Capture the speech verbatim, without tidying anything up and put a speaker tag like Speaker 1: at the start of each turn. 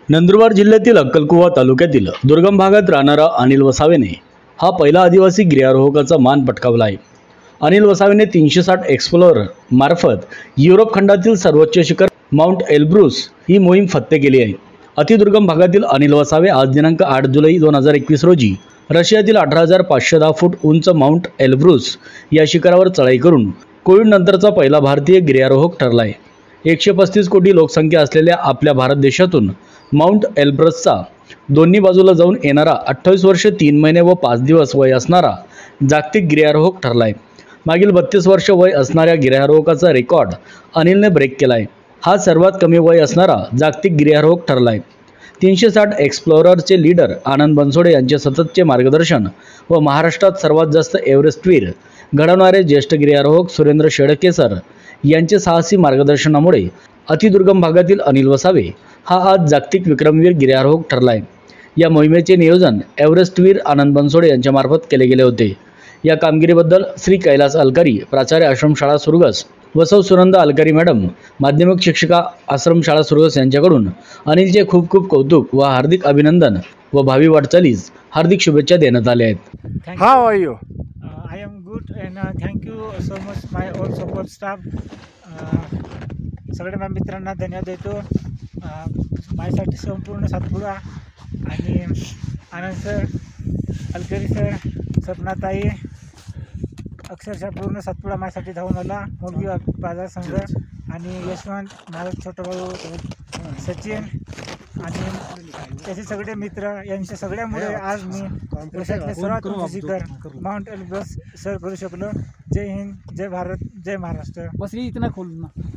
Speaker 1: नंदुरबार जिल्ह्यातील अक्कलकुवा तालुक्यातील दुर्गम भागात राहणारा अनिल वसावेने हा पहिला आदिवासी गिर्यारोहकाचा मान पटकावला आहे। अनिल वसावेने तीनशे साठ एक्सप्लोरर मार्फत युरोप खंडातील सर्वोच्च शिखर माउंट एल्ब्रुस ही मोहीम फत्ते केली आहे। अतिदुर्गम भागातील अनिल वसावे आज दिनांक आठ जुलै दोन हजार एकवीस रोजी रशियातील अठरा हजार पाचशे दहा फूट उंच माउंट एल्ब्रुस या शिखरावर चढाई करून कोविड नंतरचा पहिला भारतीय गिर्यारोहक ठरला आहे। एकशे पस्तीस कोटी लोकसंख्या असलेल्या आपल्या भारत देशातून माउंट एल्ब्रसचा दोन्ही बाजूला जाऊन येणारा अठ्ठावीस वर्ष तीन महिने व पाच दिवस वय असणारा जागतिक गिर्यारोहक ठरला आहे। मागील बत्तीस वर्ष वय असणाऱ्या गिर्यारोहकाचा रेकॉर्ड अनिलने ब्रेक केला आहे। हा सर्वात कमी वय असणारा जागतिक गिर्यारोहक ठरला आहे। तीनशे साठ एक्सप्लोररचे लीडर आनंद बनसोडे यांचे सततचे मार्गदर्शन व महाराष्ट्रात सर्वात जास्त एव्हरेस्टवीर घडवणारे ज्येष्ठ गिर्यारोहक सुरेंद्र शेडकेसर यांचे साहसी मार्गदर्शनामुळे अतिदुर्गम भागातील अनिल वसावे हा आज जागतिक विक्रमवीर गिर्यारोहक ठरला आहे। या मोहिमेचे नियोजन एव्हरेस्टवीर आनंद बनसोडे यांच्यामार्फत केले गेले होते। या कामगिरीबद्दल श्री कैलास अलकारी प्राचार्य आश्रमशाळा सुरगस व सौ सुनंदा अलकारी मॅडम माध्यमिक शिक्षिका आश्रमशाळा सुरगस यांच्याकडून अनिलचे खूप खूप कौतुक व हार्दिक अभिनंदन व भावी वाटचालीस हार्दिक शुभेच्छा देण्यात आल्या आहेत।
Speaker 2: How are you?
Speaker 3: Uh, I am good and uh, thank you so much my all support staff. uh, सगळ्या माझ्या मित्रांना धन्यवाद देतो। uh, माझ्यासाठी संपूर्ण सातपुडा आणि आनंद सर, अलकरी सर, सपनाताई, अक्षरशः पूर्ण सातपुडा माझ्यासाठी धावून आला। मोगी बाजार संघ आणि यशवंत माझा छोटा भाऊ सचिन आणि त्याचे सगळे मित्र यांच्या सगळ्यामुळे आज मी देशातले सर्वात उंच शिखर माउंट एल्ब्रस सर करू शकलो। जय हिंद, जय भारत, जय महाराष्ट्र।
Speaker 2: बस ये इतना खोलना।